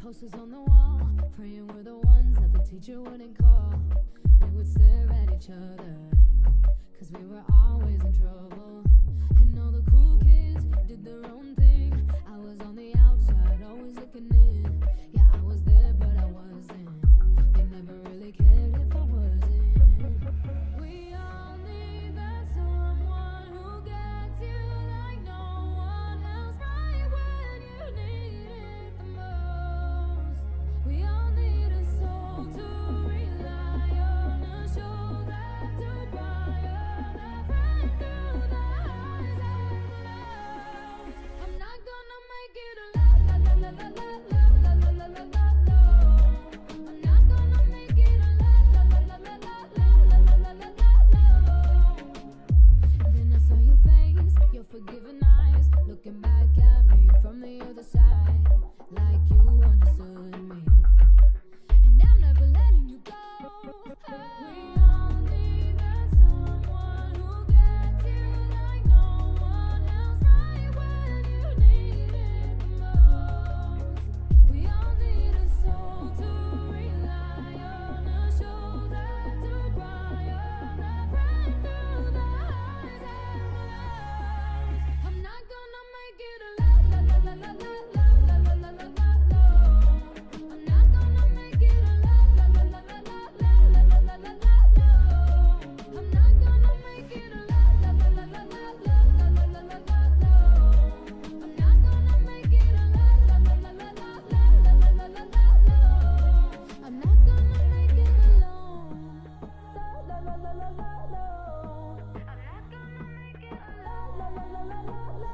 Posters on the wall, praying we're the ones that the teacher wouldn't call. We would stare at each other, cause we were always in trouble. And all the cool kids did their own thing. I was on the outside, always looking in. Yeah, I was there, but I wasn't. They never really cared if I wasn't. We all need that someone who gets you like no one else, right when you need it the most. We all need a soul to rely on, a shoulder to cry on, a friend through the highs and the lows. I'm not gonna make it alone. La la la la la la la la la la la. I'm not gonna make it alone. La la la la la la la la la la. Then I saw your face, your forgiving eyes, looking back at me from the other side, like you understood me. And I'm never letting you go. We all need that someone who gets you like no one else, right when you need it the most. We all need a soul to rely on, a shoulder to cry on, a friend through the highs and the lows. I'm not gonna make it alone. La la la la la la la la la la la. I'm not gonna make it alone. La la la la la la la la la la la. I'm not gonna make it alone. La la la la la la la la la la la. I'm not gonna make it alone. La la la la la la la la la la la. I'm not gonna make it alone. La la la la la la. I'm not gonna make it alone. La la la la la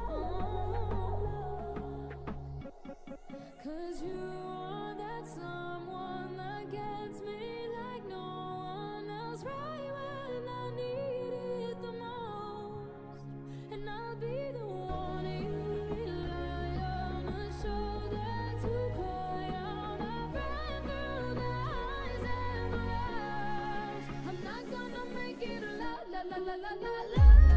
la. 'Cause you are that someone that gets me like no one else, right when I need it the most. And I'll be the one you rely on, a shoulder to cry on, a friend through the highs and the lows. I'm not gonna make it alone. La la la la la la.